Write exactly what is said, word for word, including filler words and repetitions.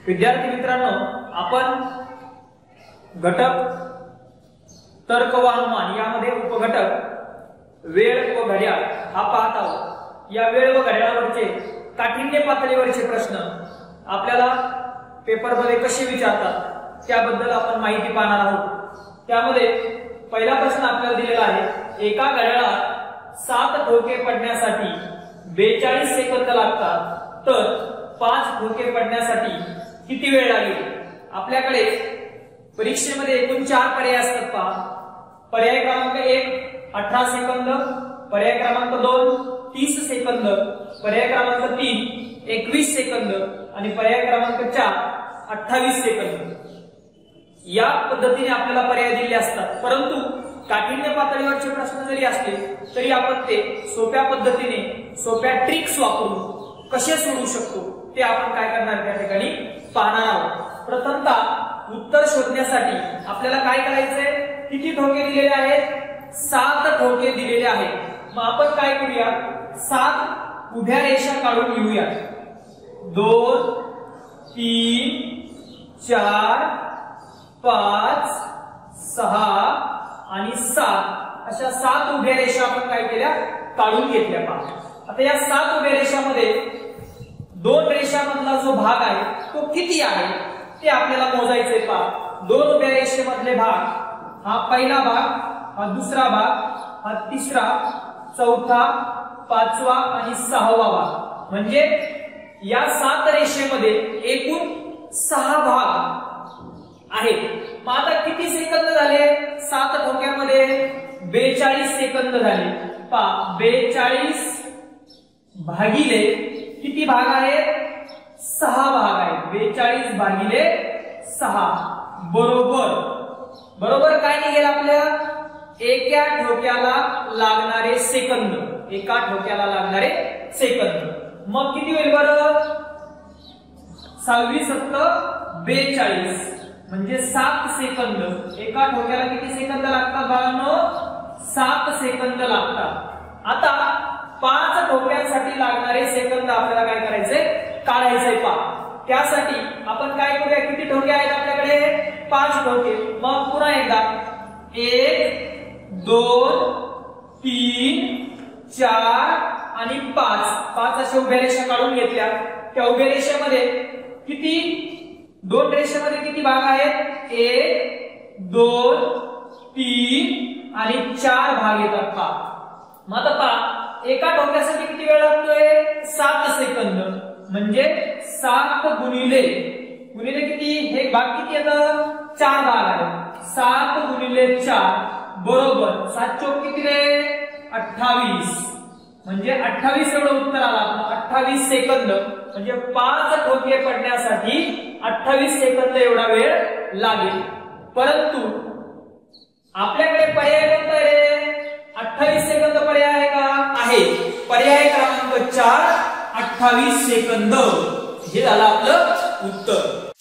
विद्यार्थी मित्रांनो, आपण घटक, तर्क व अनुमान यामध्ये उपघटक वेळ व घड्याळ हा पाहत आहोत। या वेळ व घड्याळावरचे काठिण्य पातळीवरचे प्रश्न आपल्याला पेपरमध्ये कसे विचारतात त्याबद्दल आपण माहिती पाहणार आहोत। त्यामध्ये पहिला प्रश्न आपल्याला दिलेला आहे, एका घड्याळात सात ठोके पडण्यासाठी बेचाळीस सेकंद लागतात, तर पाच ठोके पडण्यासाठी किती वेळ लागेल? आपल्याकडे परीक्षेमध्ये एकूण चार पर्याय असतात पहा। पर्याय क्रमांक एक अठरा सेकंद, पर्याय क्रमांक दोन तीस सेकंद, पर्याय क्रमांक तीन एकवीस सेकंद आणि पर्याय क्रमांक चार अठ्ठावीस सेकंद। या पद्धतीने आपल्याला पर्याय दिले असतात, परंतु काठिण्य पातळीवरचे प्रश्न जरी असले तरी आपण ते सोप्या पद्धतीने सोप्या ट्रिक्स वापरून कसे सोडवू शकतो ते आपण काय करणार त्या ठिकाणी पाहणार आहोत। प्रथमतः उत्तर शोधण्यासाठी आपल्याला काय करायचंय, किती ठोके दिलेले आहेत? सात ठोके दिलेले आहेत। मग आपण काय करूया, सात उभ्या रेषा काढून घेऊया। दोन तीन चार पाच सहा आणि सात अशा सात उभ्या रेषा आपण काय केल्या, काढून घेतल्या पहा। आता या सात उभ्या रेषामध्ये दोन रेषामधला जो भाग आहे तो किती आहे ते आपल्याला मोजायचे पहा। दोन उभ्या रेषेमधले भाग, हा पहिला भाग, हा दुसरा भाग, हा तिसरा, चौथा, पाचवा आणि सहावा भाग, म्हणजे या सात रेषेमध्ये एकूण सहा भाग आहेत। मग आता किती सेकंद झाले? सात ठोक्यामध्ये बेचाळीस सेकंद झाले पहा। बेचाळीस भागिले किती भाग आहेत? सहा भाग आहेत। बेचाळीस भागिले सहा बरोबर बरोबर काय निघेल आपल्या? एका ठोक्याला लागणारे सेकंद, एका ठोक्याला लागणारे सेकंद। मग किती होईल बरं? सहावी सत्त बेचाळीस म्हणजे सात सेकंद। एका ठोक्याला किती सेकंद लागतात बाळांनो? सात सेकंद लागतात। आता पाच ठोक्यांसाठी लागणारे सेकंद आपल्याला काय करायचे, काढायचे पहा। त्यासाठी आपण काय करूया, किती ठोके आहेत आपल्याकडे? पाच ठोके। मग पुन्हा एकदा एक दोन तीन चार आणि पाच, पाच अशा उभ्या रेषा काढून घेतल्या। त्या उभ्या रेषेमध्ये किती, दोन रेषेमध्ये किती भाग आहेत? एक दोन तीन आणि चार भाग येतात पहा। मग आता पहा, एका ठोक्यासाठी किती वेळ लागतोय? सात सेकंद, म्हणजे सात गुणिले गुणिले किती, हे भाग किती येतं? चार भाग आहेत। सात गुणिले चार बरोबर सात चौक किती रे? अठ्ठावीस, म्हणजे अठ्ठावीस एवढं उत्तर आलं आपलं। अठ्ठावीस सेकंद म्हणजे पाच ठोके पडण्यासाठी अठ्ठावीस सेकंद एवढा वेळ लागेल। परंतु आपल्याकडे पर्याय कोणता रे? अठ्ठावीस सेकंद पर्याय आहे का? आहे। पर्याय क्रमांक चार अठ्ठावीस सेकंद हे झालं आपलं उत्तर।